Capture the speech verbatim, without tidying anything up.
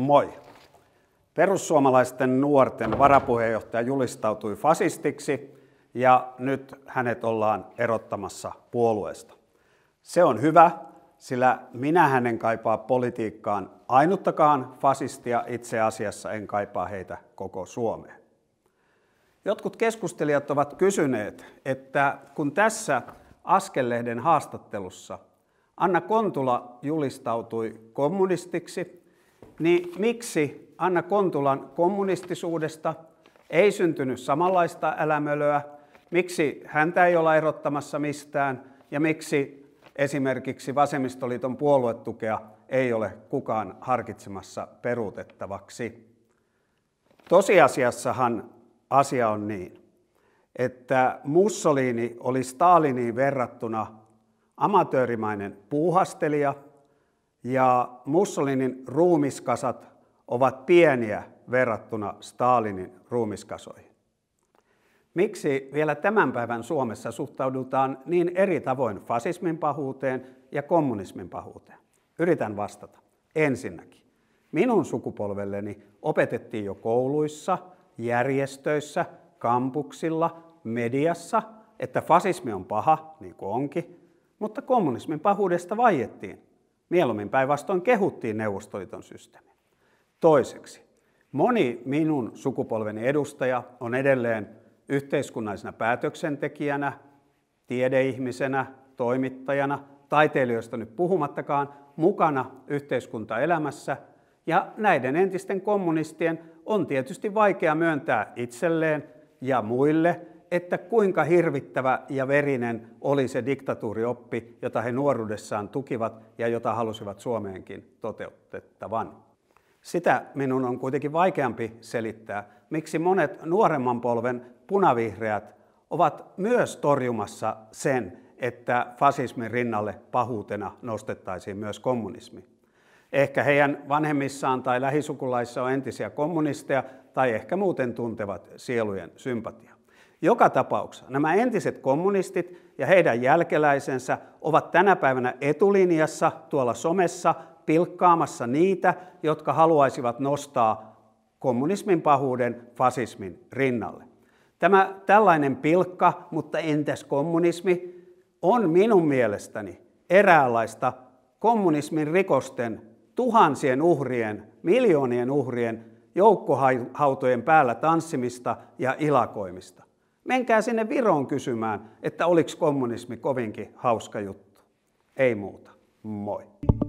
Moi. Perussuomalaisten nuorten varapuheenjohtaja julistautui fasistiksi ja nyt hänet ollaan erottamassa puolueesta. Se on hyvä, sillä minä en kaipaa politiikkaan ainuttakaan fasistia, itse asiassa en kaipaa heitä koko Suomeen. Jotkut keskustelijat ovat kysyneet, että kun tässä Askel-lehden haastattelussa Anna Kontula julistautui kommunistiksi, niin miksi Anna Kontulan kommunistisuudesta ei syntynyt samanlaista älämölöä, miksi häntä ei olla erottamassa mistään ja miksi esimerkiksi Vasemmistoliiton puoluetukea ei ole kukaan harkitsemassa peruutettavaksi. Tosiasiassahan asia on niin, että Mussolini oli Staliniin verrattuna amatöörimainen puuhastelija ja Mussolinin ruumiskasat ovat pieniä verrattuna Stalinin ruumiskasoihin. Miksi vielä tämän päivän Suomessa suhtaudutaan niin eri tavoin fasismin pahuuteen ja kommunismin pahuuteen? Yritän vastata. Ensinnäkin, minun sukupolvelleni opetettiin jo kouluissa, järjestöissä, kampuksilla, mediassa, että fasismi on paha, niin kuin onkin, mutta kommunismin pahuudesta vaiettiin. Mieluummin päinvastoin kehuttiin Neuvostoliiton systeemiä. Toiseksi, moni minun sukupolveni edustaja on edelleen yhteiskunnallisena päätöksentekijänä, tiedeihmisenä, toimittajana, taiteilijoista nyt puhumattakaan, mukana yhteiskuntaelämässä, ja näiden entisten kommunistien on tietysti vaikea myöntää itselleen ja muille, että kuinka hirvittävä ja verinen oli se diktatuurioppi, jota he nuoruudessaan tukivat ja jota halusivat Suomeenkin toteutettavan. Sitä minun on kuitenkin vaikeampi selittää, miksi monet nuoremman polven punavihreät ovat myös torjumassa sen, että fasismin rinnalle pahuutena nostettaisiin myös kommunismi. Ehkä heidän vanhemmissaan tai lähisukulaissa on entisiä kommunisteja tai ehkä muuten tuntevat sielujen sympatiaa. Joka tapauksessa nämä entiset kommunistit ja heidän jälkeläisensä ovat tänä päivänä etulinjassa tuolla somessa pilkkaamassa niitä, jotka haluaisivat nostaa kommunismin pahuuden fasismin rinnalle. Tämä tällainen pilkka, mutta entäs kommunismi, on minun mielestäni eräänlaista kommunismin rikosten, tuhansien uhrien, miljoonien uhrien, joukkohautojen päällä tanssimista ja ilakoimista. Menkää sinne Viroon kysymään, että oliko kommunismi kovinkin hauska juttu. Ei muuta. Moi.